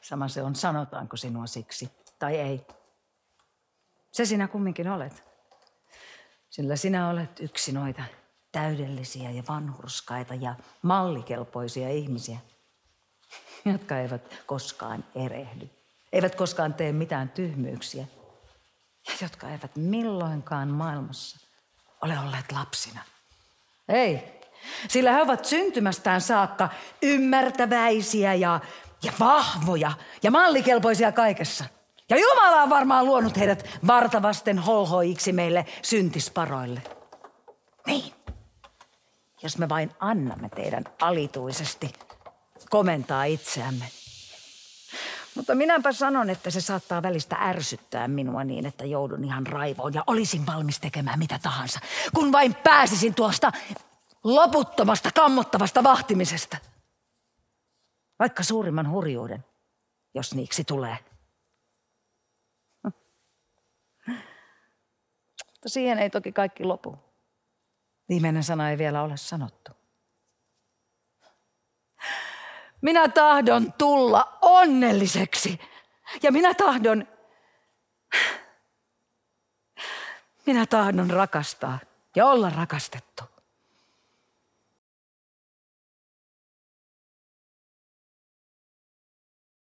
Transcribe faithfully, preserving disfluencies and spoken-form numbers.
Sama se on, sanotaanko sinua siksi tai ei. Se sinä kumminkin olet. Sillä sinä olet yksi noita täydellisiä ja vanhurskaita ja mallikelpoisia ihmisiä, jotka eivät koskaan erehdy, eivät koskaan tee mitään tyhmyyksiä ja jotka eivät milloinkaan maailmassa ole olleet lapsina. Ei, sillä he ovat syntymästään saakka ymmärtäväisiä ja, ja vahvoja ja mallikelpoisia kaikessa. Ja Jumala on varmaan luonut heidät vartavasten holhoiksi meille syntisparoille. Niin, jos me vain annamme teidän alituisesti komentaa itseämme. Mutta minäpä sanon, että se saattaa välistä ärsyttää minua niin, että joudun ihan raivoon ja olisin valmis tekemään mitä tahansa, kun vain pääsisin tuosta loputtomasta, kammottavasta vahtimisesta. Vaikka suurimman hurjuuden, jos niiksi tulee. Mutta siihen ei toki kaikki lopu. Viimeinen sana ei vielä ole sanottu. Minä tahdon tulla onnelliseksi. Ja minä tahdon... Minä tahdon rakastaa ja olla rakastettu.